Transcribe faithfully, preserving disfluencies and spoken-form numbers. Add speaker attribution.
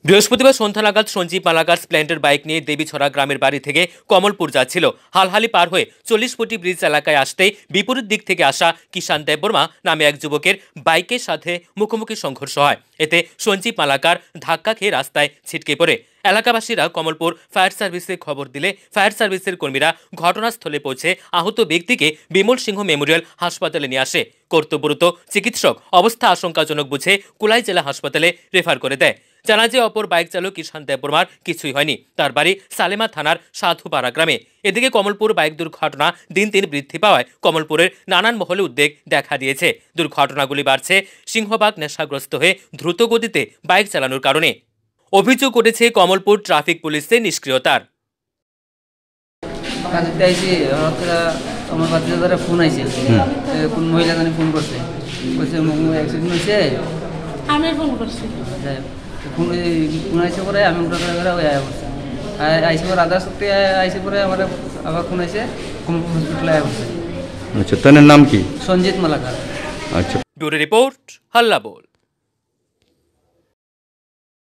Speaker 1: বৃহস্পতিবার সন্ধ্যা নাগাদ Sanjeev Malakar Splendor bike নিয়ে দেবীছড়া গ্রামের বাড়ি থেকে কমলপুর যাচ্ছিল। হালহালি পার হয়ে চল্লিশ ফুটি ব্রিজ এলাকায় আসতেই বিপরীত দিক থেকে আসা কিষান দেববর্মা নামে এক যুবকের বাইকের সাথে মুখোমুখি সংঘর্ষ হয়। এতে সঞ্জীব মালাকার ধাক্কা খেয়ে রাস্তায় ছিটকে পড়ে। এলাকাবাসীরা কমলপুর ফায়ার সার্ভিসে খবর দিলে ফায়ার সার্ভিসের কর্মীরা ঘটনাস্থলে পৌঁছে আহত ব্যক্তিকে বিমল সিংহ মেমোরিয়াল হাসপাতালে নিয়ে আসে। কর্তব্যরত চিকিৎসক অবস্থা আশঙ্কাজনক বুঝে কুলাই জেলা হাসপাতালে রেফার করে দেয়। জানা যায় অপর বাইক চালক কিষান দেববর্মার কিছুই হয়নি। তার বাড়ি সালেমা থানার সাধুপাড়া গ্রামে। এদিকে কমলপুর বাইক দুর্ঘটনা দিন দিন বৃদ্ধি পাওয়ায় কমলপুরের নানান মহলে উদ্বেগ দেখা দিয়েছে। দুর্ঘটনাগুলি বাড়ছে সিংহবাগ নেশাগ্রস্ত হয়ে দ্রুত গতিতে বাইক চালানোর কারণে। অভিযোগ উঠেছে কমলপুর ট্রাফিক পুলিশের নিষ্ক্রিয়তার।
Speaker 2: আমার বাচ্চা দ্বারা ফোন আইছে, কোন মহিলা জানি ফোন করছে, বলছে অ্যাক্সিডেন্ট হয়েছে,
Speaker 3: আমি ফোন করছি
Speaker 2: ফোন ফোন আইসে পরে আমি উঠা করে করে ওই আয়া করছি, আইসে পরে আধা সত্যি আইসে পরে আমার আবার ফোন আইসে হসপিটালে আয়া করছে।
Speaker 4: আচ্ছা, তার নাম কি?
Speaker 2: সঞ্জিত মালাকার।
Speaker 4: আচ্ছা,
Speaker 1: ব্যুরো রিপোর্ট, হাল্লা বল।